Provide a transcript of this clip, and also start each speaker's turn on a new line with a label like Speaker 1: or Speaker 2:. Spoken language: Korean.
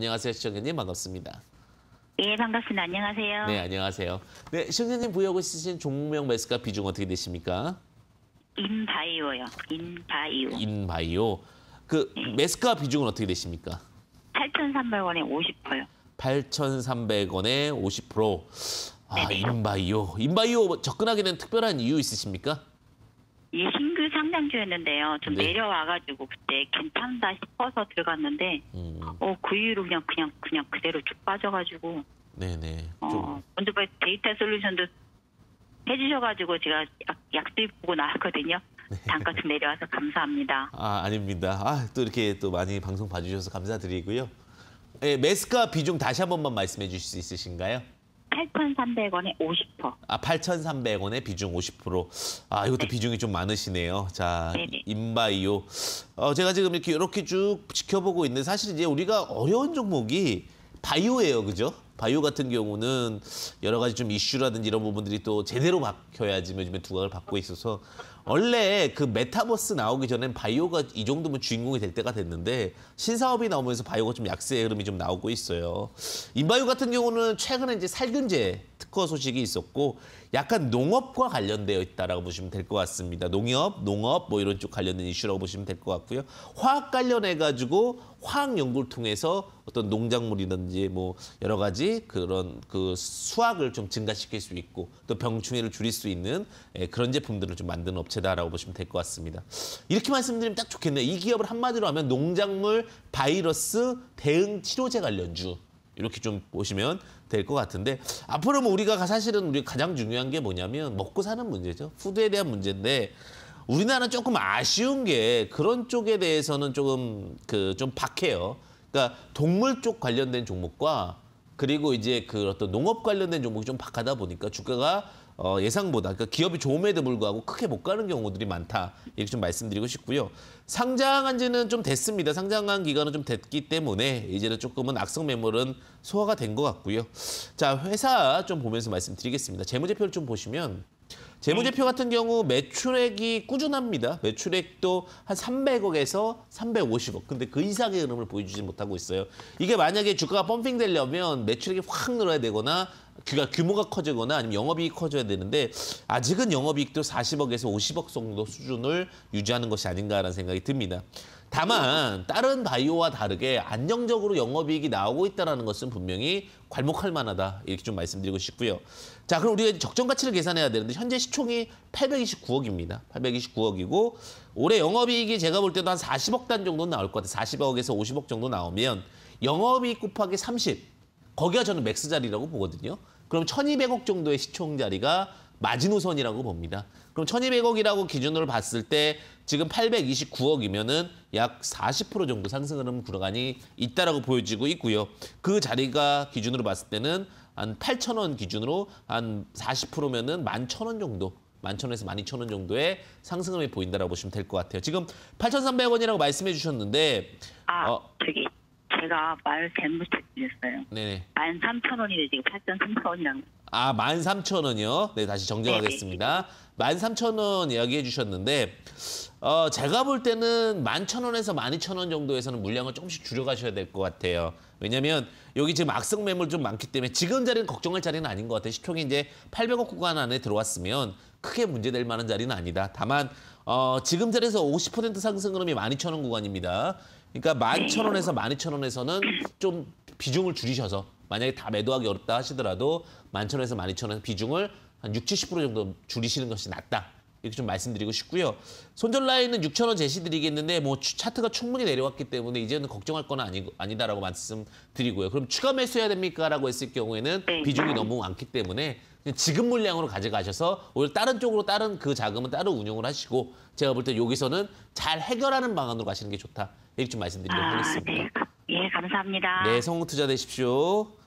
Speaker 1: 안녕하세요, 시청자님. 반갑습니다.
Speaker 2: 예, 반갑습니다. 안녕하세요.
Speaker 1: 네, 안녕하세요. 네, 시청자님 보유하고 있으신 종목명 매수가 비중 어떻게 되십니까?
Speaker 2: 인바이오요. 인바이오.
Speaker 1: 인바이오. 그 매수가 비중은 어떻게 되십니까?
Speaker 2: 8,300원에 50%요.
Speaker 1: 8,300원에 50%. 아,
Speaker 2: 네네.
Speaker 1: 인바이오. 인바이오 접근하게 된 특별한 이유 있으십니까?
Speaker 2: 예, 신규 상장주였는데요. 좀
Speaker 1: 네.
Speaker 2: 내려와가지고 그때 괜찮다 싶어서 들어갔는데, 그 이후로 그냥 그대로 쭉 빠져가지고,
Speaker 1: 네네.
Speaker 2: 먼저 데이터 솔루션도 해주셔가지고 제가 약수입 보고 나왔거든요. 단가 좀 내려와서 감사합니다.
Speaker 1: 아, 아닙니다. 아, 또 이렇게 또 많이 방송 봐주셔서 감사드리고요. 예, 매수가 비중 다시 한 번만 말씀해 주실 수 있으신가요?
Speaker 2: 8,300원에 50%.
Speaker 1: 아, 8,300원에 비중 50%. 아, 이것도
Speaker 2: 네.
Speaker 1: 비중이 좀 많으시네요. 자,
Speaker 2: 네네.
Speaker 1: 인바이오. 제가 지금 이렇게 쭉 지켜보고 있는데 사실 이제 우리가 어려운 종목이 바이오예요. 그죠? 바이오 같은 경우는 여러 가지 좀 이슈라든지 이런 부분들이 또 제대로 박혀야지 요즘에 두각을 받고 있어서 원래 그 메타버스 나오기 전엔 바이오가 이 정도면 주인공이 될 때가 됐는데 신사업이 나오면서 바이오가 좀 약세의 흐름이 좀 나오고 있어요. 인바이오 같은 경우는 최근에 이제 살균제 특허 소식이 있었고 약간 농업과 관련되어 있다라고 보시면 될 것 같습니다. 농업 뭐 이런 쪽 관련된 이슈라고 보시면 될 것 같고요. 화학 관련해가지고 화학 연구를 통해서 어떤 농작물이든지 뭐 여러 가지 그런 그 수확을 좀 증가시킬 수 있고 또 병충해를 줄일 수 있는 그런 제품들을 좀 만드는 업체다라고 보시면 될 것 같습니다. 이렇게 말씀드리면 딱 좋겠네요. 이 기업을 한마디로 하면 농작물 바이러스 대응 치료제 관련주. 이렇게 좀 보시면 될 것 같은데 앞으로 뭐 우리가 사실은 우리 가장 중요한 게 뭐냐면 먹고 사는 문제죠. 푸드에 대한 문제인데 우리나라는 조금 아쉬운 게 그런 쪽에 대해서는 조금 좀 박해요. 그러니까 동물 쪽 관련된 종목과 그리고 이제 그 어떤 농업 관련된 종목이 좀 박하다 보니까 주가가 예상보다 그러니까 기업이 좋음에도 불구하고 크게 못 가는 경우들이 많다. 이렇게 좀 말씀드리고 싶고요. 상장한 지는 좀 됐습니다. 상장한 기간은 좀 됐기 때문에 이제는 조금은 악성 매물은 소화가 된 것 같고요. 자, 회사 좀 보면서 말씀드리겠습니다. 재무제표를 좀 보시면 재무제표 같은 경우 매출액이 꾸준합니다. 매출액도 한 300억에서 350억. 근데 그 이상의 흐름을 보여주지 못하고 있어요. 이게 만약에 주가가 펌핑 되려면 매출액이 확 늘어야 되거나 규모가 커지거나 아니면 영업이익이 커져야 되는데 아직은 영업이익도 40억에서 50억 정도 수준을 유지하는 것이 아닌가라는 생각이 듭니다. 다만 다른 바이오와 다르게 안정적으로 영업이익이 나오고 있다는 것은 분명히 괄목할 만하다. 이렇게 좀 말씀드리고 싶고요. 자, 그럼 우리가 적정 가치를 계산해야 되는데 현재 시총이 829억입니다. 829억이고 올해 영업이익이 제가 볼 때도 한 40억 단 정도는 나올 것 같아요. 40억에서 50억 정도 나오면 영업이익 곱하기 30. 거기가 저는 맥스 자리라고 보거든요. 그럼 1,200억 정도의 시총 자리가 마지노선이라고 봅니다. 그럼 1,200억이라고 기준으로 봤을 때 지금 829억이면은 약 40% 정도 상승 흐름 구간이 있다라고 보여지고 있고요. 그 자리가 기준으로 봤을 때는 한 8,000원 기준으로 한 40%면은 11,000원 정도. 11,000원에서 12,000원 정도의 상승을 보인다라고 보시면 될 것 같아요. 지금 8,300원이라고 말씀해 주셨는데
Speaker 2: 제가 말 잘못했어요.
Speaker 1: 네네.
Speaker 2: 13,000원인데 지금 8,300원이라고.
Speaker 1: 아, 13,000원이요? 네, 다시 정정하겠습니다. 13,000원 이야기해 주셨는데 제가 볼 때는 11,000원에서 12,000원 정도에서는 물량을 조금씩 줄여가셔야 될 것 같아요. 왜냐면 여기 지금 악성 매물 좀 많기 때문에 지금 자리는 걱정할 자리는 아닌 것 같아요. 시총이 이제 800억 구간 안에 들어왔으면 크게 문제될 만한 자리는 아니다. 다만 지금 자리에서 50% 상승 흐름이 12,000원 구간입니다. 그러니까 11,000원에서 12,000원에서는 좀 비중을 줄이셔서 만약에 다 매도하기 어렵다 하시더라도 11,000원에서 12,000원 비중을 한 60, 70% 정도 줄이시는 것이 낫다. 이렇게 좀 말씀드리고 싶고요. 손절 라인은 6,000원 제시드리겠는데 뭐 차트가 충분히 내려왔기 때문에 이제는 걱정할 건 아니다라고 말씀드리고요. 그럼 추가 매수해야 됩니까? 라고 했을 경우에는 비중이 너무 많기 때문에 지금 물량으로 가져가셔서 오히려 다른 쪽으로 다른 그 자금은 따로 운용을 하시고 제가 볼 때 여기서는 잘 해결하는 방안으로 가시는 게 좋다. 이렇게 좀 말씀드리도록 하겠습니다.
Speaker 2: 네. 예, 감사합니다.
Speaker 1: 네, 성공 투자 되십시오.